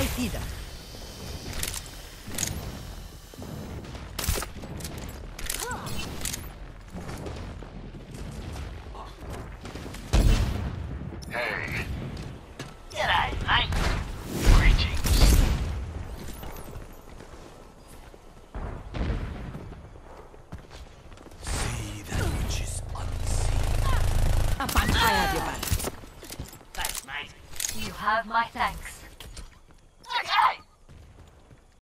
Prometida. Hey. G'day, mate. Greetings. See that which is unseen. A pantalla de balas. Thanks, mate. You have my thanks.